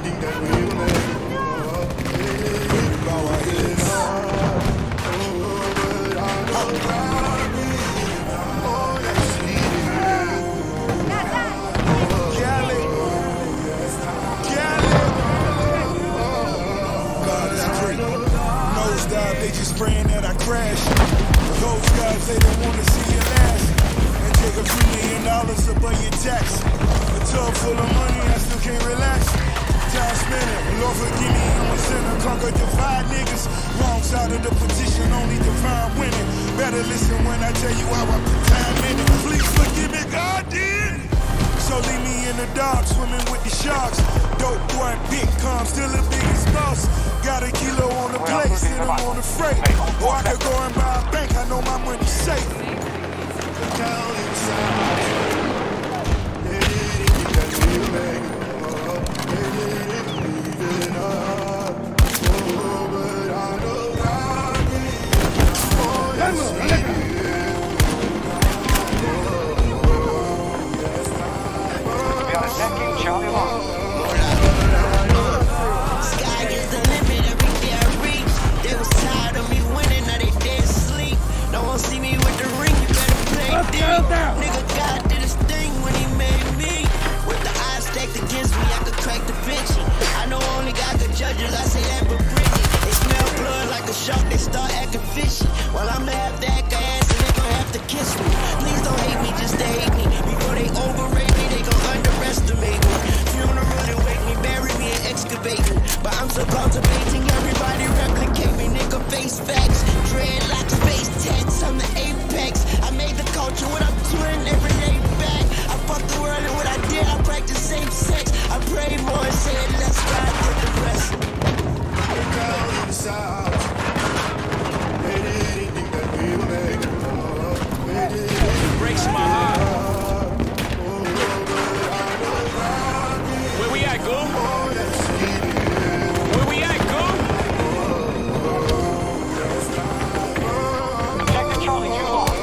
anything that we make. Bow our heads. But I know God is. Oh, that's Cali. God is great. Nosedive, they just praying that I crash. Those guys, they don't want to see you last. And take a few $1 million above your tax. A tub full of money, I still can't relax. Time spinning, Lord forgive me, I'm a sinner. Conquer divide niggas. Wrong side of the petition, only divine winning. Better listen when I tell you how I put time in it. Please forgive me, God did. So leave me in the dark, swimming with the sharks. Dope boy, big calm, still the biggest boss. Got a kilo on the plate, sit him on the freight. Or I could go and buy a bank, I know my money's safe. Down inside, anything that we make. Leaving up. Oh, but I know God is. Oh, yes, Charlie Long. Sky is the limit every day I reach. They was tired of me winning, now they dead asleep. Don't want to see me with the ring, you better play deep. Nigga, God did his thing when he made me. With the odds stacked against me, I could crack the Vinci. I know only God could judge us, I say that but Britney. They smell blood like a shark, they start acting fishy. Well, I'ma have to act ass and they gon' have to kiss me. Please don't hate me, just to hate me. Before they overrate me, they gon' underestimate me. Funeral and wake me, bury me and excavate me. But I'm so cultivating, everybody replicate me. Nigga face facts, dreadlocks, face tats, I'm the apex. I made the culture what I'm doing every day back. I fuck the world and what I did, I practice same sex. I pray more and say less, God did the rest. Down inside, anything that we make. It breaks my heart. Where we at, Goo? Where we at, Goo? Check the Charlie too long.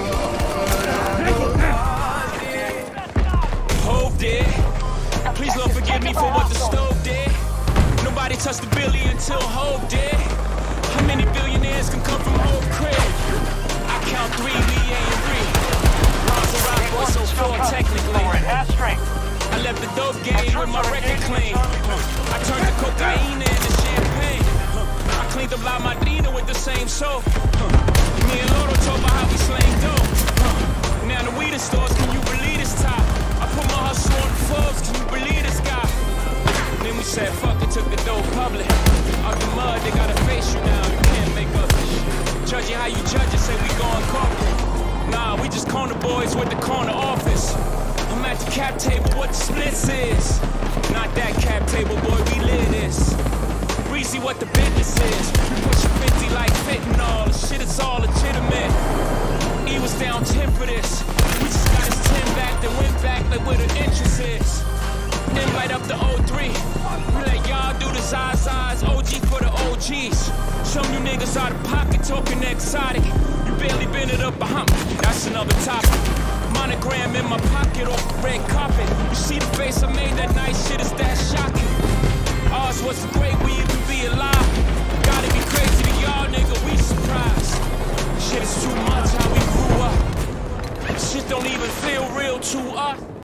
Hove did. Please, Lord, forgive me for what the stove did. Nobody touched the billy until Hove did. How many billionaires can come from Hove crib? I count 3, we ain't real. Ron's a rock boy, so 4 technically. We're at half strength. I left the dope game with my record clean. I turned the cocaine into champagne. I cleaned up La Madrina with the same soap. Me and Loro talk about how we slang dope. Now the weed stores, can you believe this top? I put my hustle on the Forbes, can you believe this guy? Then we said fuck it, took the dope public. Out the mud, they gotta face you now, you can't make up this shit. Judge you how you judge it, say we going corporate. Nah, we just corner boys with the corner office. I'm at the cap table, what the splits is. Not that cap table, boy, we live this. Breezy, what the business is. We push 50 like fentanyl, the shit is all legitimate. E was down 10 for this. We just got his 10 back, then went back like where the interest is. Then right up to 03. We let y'all do the Zazas, OG for the OGs. Some you niggas out of pocket talking exotic. You barely been it up behind me, that's another topic. Monogram in my pocket off the red carpet.